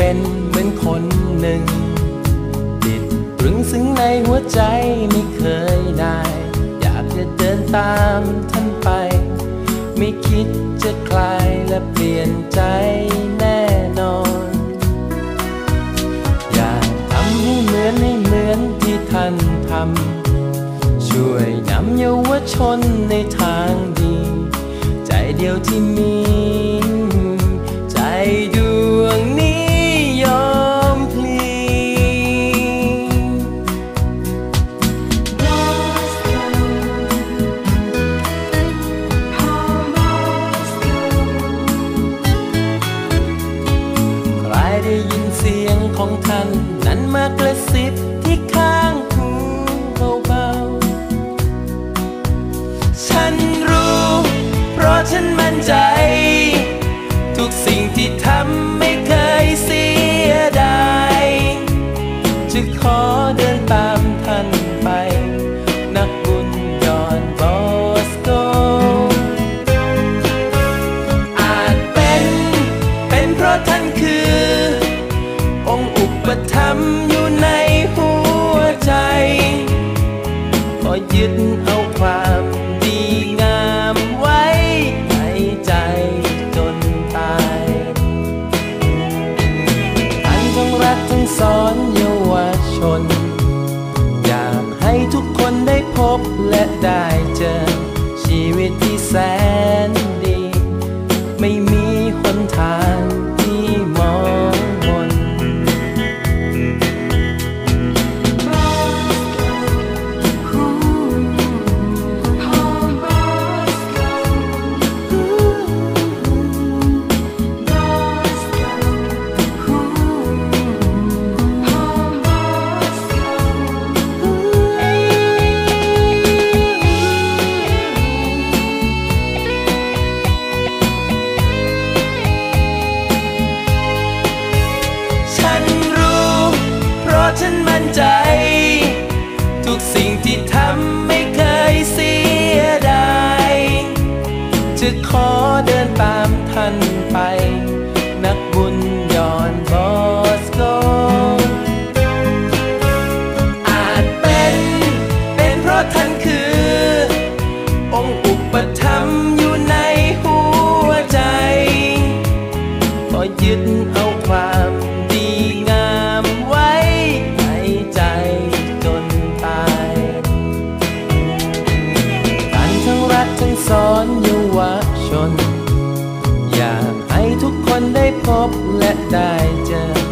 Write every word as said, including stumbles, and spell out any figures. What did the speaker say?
เป็นเหมือนคนหนึ่งติดตรึงซึ้งในหัวใจไม่เคยได้อยากจะเดินตามท่านไปไม่คิดจะคลายและเปลี่ยนใจแน่นอนอยากทำให้เหมือนให้เหมือนที่ท่านทำช่วยนำเยาวชนในทางดีใจเดียวที่มีใจดวงนี้ยอมพลีใครได้ยินเสียงของท่านนั้นมากระซิบที่ข้างหูเบาๆฉันรู้เพราะฉันมั่นใจทุกสิ่งที่ทำไม่เคยเสียดายจะขอเดินตามท่านไปนักบุญยอนบอสโกอาจเป็นเป็นเพราะท่านคือองค์อุปถัมภ์อยู่ในหัวใจขอยึดเอาความดีงามไว้ในใจจนตายท่านทั้งรักทั้งสอนเยาวชนอยากให้ทุกคนได้พบและได้เจอชีวิตที่แสนดีไม่มีหนทางที่มองมนฉันมั่นใจทุกสิ่งที่ทำไม่เคยเสียดายจะขอเดินตามท่านไปนักบุญยอนบอสโกอาจเป็นเป็นเพราะท่านคือองค์อุปถัมภ์อยู่ในหัวใจขอยึดเอาความดีงามไว้ใจจนตายท่านทั้งรักทั้งสอนเยาวชนอยากให้ทุกคนได้พบและได้เจอ